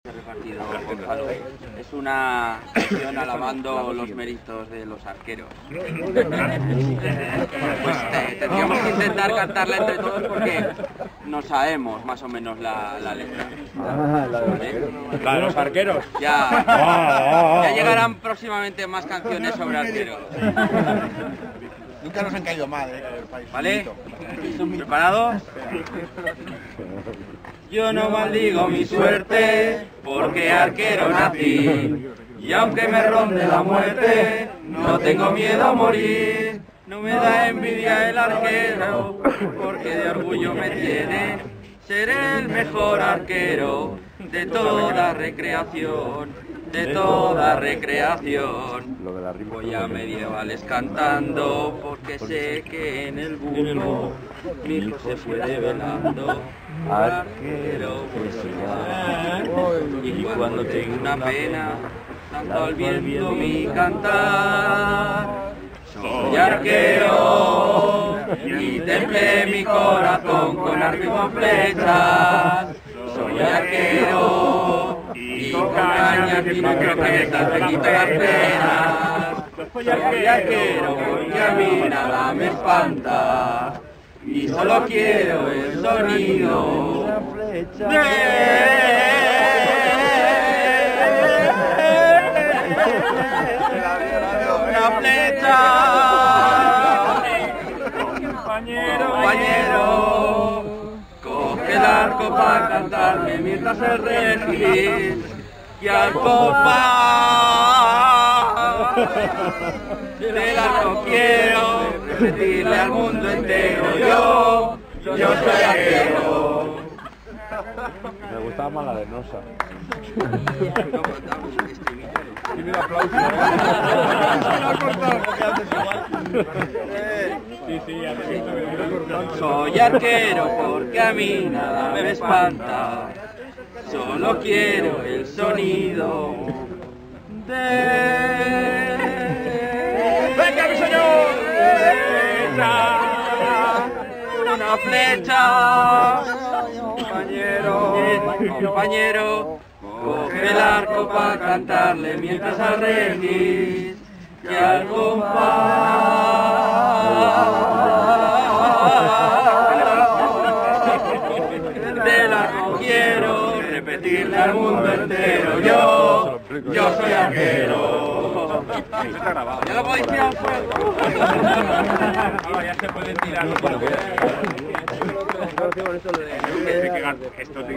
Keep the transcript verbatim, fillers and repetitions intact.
Repartido, Gonzalo. Es una canción alabando los méritos de los arqueros. Pues eh, tendríamos que intentar cantarla entre todos porque no sabemos más o menos la, la letra. ¿Vale? La de los arqueros. Ya, ya llegarán próximamente más canciones sobre arqueros. Nunca nos han caído mal, eh, el país. ¿Vale? ¿Preparados? Yo no maldigo mi suerte, porque arquero nací. Y aunque me ronde la muerte, no tengo miedo a morir. No me da envidia el arquero, porque de orgullo me tiene. Seré el mejor arquero de toda recreación, de toda recreación. Voy a medievales cantando, porque sé que en el burro mi hijo se fue develando. Arquero, pues y cuando tengo una pena, canto al viento mi cantar. Soy arquero y templé mi corazón con arco y con flechas. Soy arquero y con cañas y no croquetas me quito las penas. Soy arquero porque a mí nada me espanta y solo quiero el sonido de una flecha. Compañero, compañero, coge el arco para cantarme mientras el regis y al compás del arco quiero repetirle al mundo entero yo, yo soy arquero. Me gustaba más la de Nosa. Dime un aplauso. Sí, sí, ya te he visto. Soy arquero porque a mí nada me espanta, solo quiero el sonido de... ¡Venga, mi señor! Una flecha, compañero, compañero, coge el arco para cantarle mientras al regis y al compás del arco quiero repetirle al mundo entero yo, yo soy arquero. Ya lo podéis tirar al fuego. Ya se pueden tirar. Esto